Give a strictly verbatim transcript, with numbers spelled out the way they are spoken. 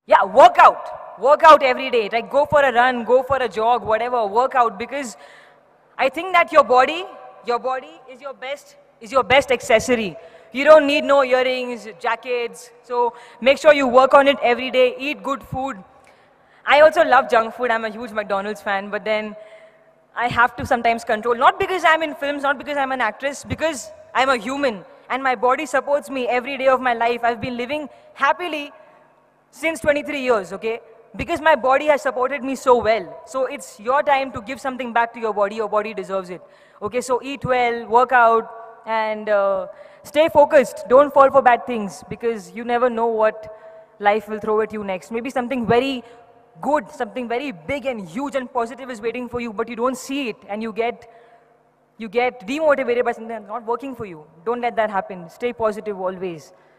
Yeah, work out. Work out every day. Like go for a run, go for a jog, whatever, work out, because I think that your body, your body is your best, is your best accessory. You don't need no earrings, jackets. So make sure you work on it every day, eat good food. I also love junk food. I'm a huge McDonald's fan, but then I have to sometimes control, not because I'm in films, not because I'm an actress, because I'm a human and my body supports me every day of my life. I've been living happily since twenty-three years, okay? Because my body has supported me so well. So it's your time to give something back to your body. Your body deserves it. Okay, so eat well, work out, and uh, stay focused. Don't fall for bad things, because you never know what life will throw at you next. Maybe something very good, something very big and huge and positive is waiting for you, but you don't see it, and you get, you get demotivated by something that's not working for you. Don't let that happen. Stay positive always.